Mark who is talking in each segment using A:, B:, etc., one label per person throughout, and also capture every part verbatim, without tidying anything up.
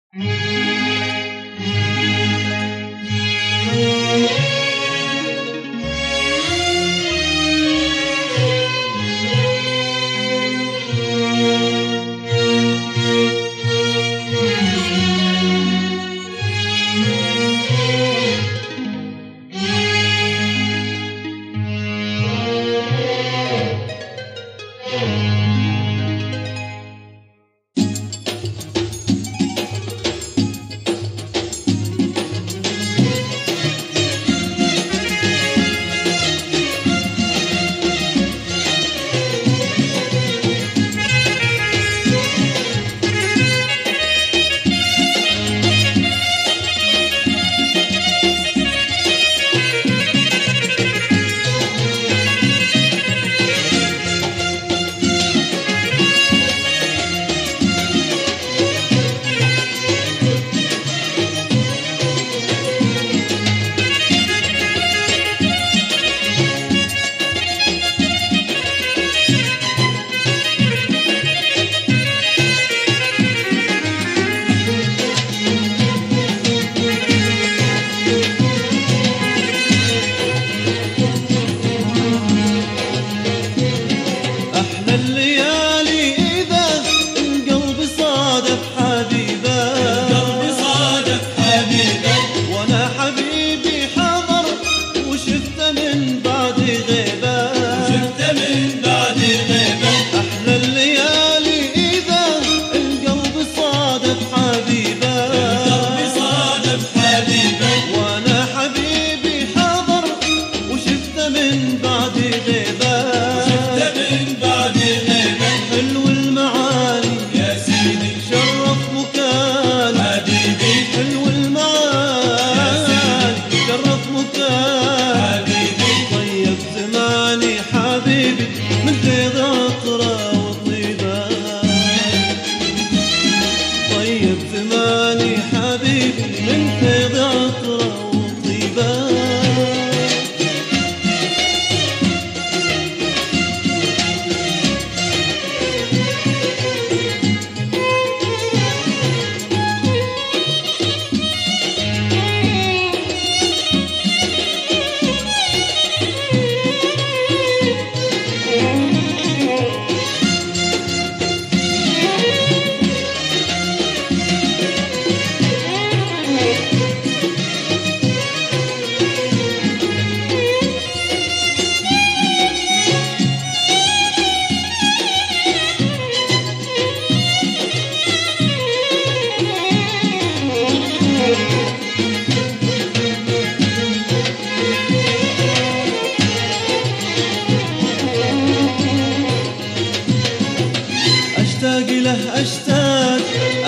A: أشتاق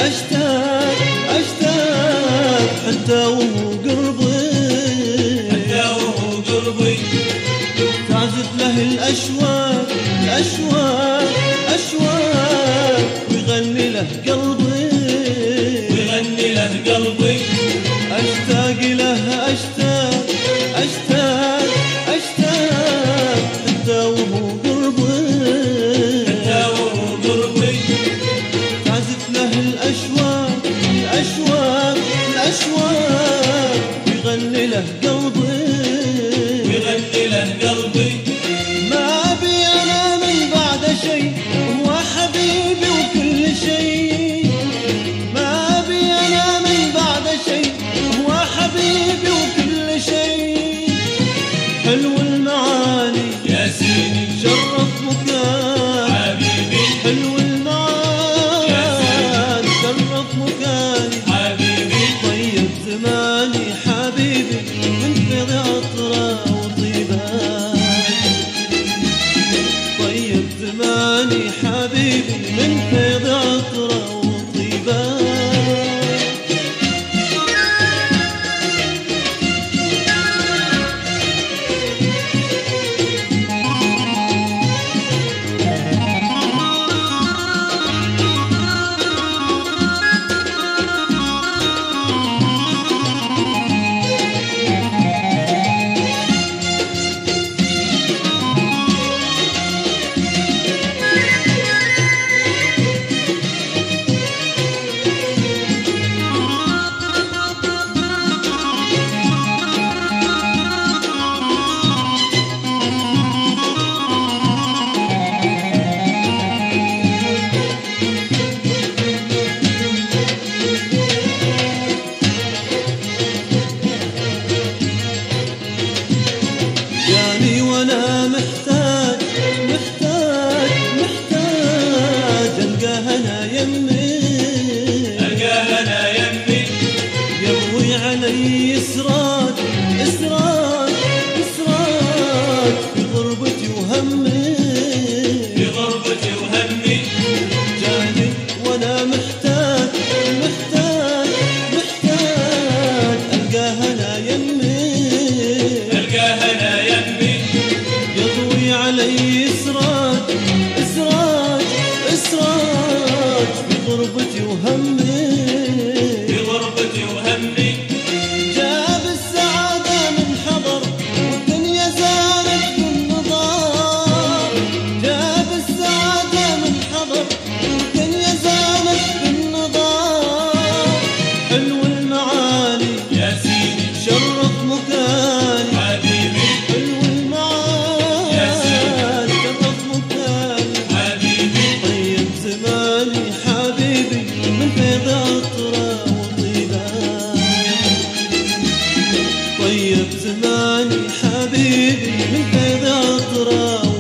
A: أشتاق أشتاق حتى وهو قربي
B: حتى وهو قربي
A: تعزف له الأشواق الأشواق أشواق ويغني له قلبي
B: ويغني له قلبي
A: أشتاق له أشتاق أشتاق أشتاق حتى وهو قربي
B: حتى وهو قربي
A: تعزف له الأشواق الأشواق الأشواق ويغني له قلبي
B: ويغني له قلبي
A: ما أبي أنا من بعد شيء هو حبيبي وكل شيء ما أبي أنا من بعد شيء هو حبيبي وكل شيء حلو المعاني
B: يا سيدي
A: شرف مكان
B: حبيبي
A: حلو المعاني
B: يا سيدي
A: شرف مكاني
B: حبيبي
A: طيب زماني حبيبي من وهمي
B: في غربتي وهمي
A: جاب السعادة من حضر والدنيا زانت بالنظار جاب السعادة من حضر والدنيا زانت بالنظار حلو المعاني
B: يا سيدي
A: شرف مكاني
B: حبيبي
A: حلو المعاني
B: يا سيدي
A: شرف مكاني
B: حبيبي
A: طيب زماني حبيبي من فيض عطره وطيبه طيب زماني حبيبي من فيض عطره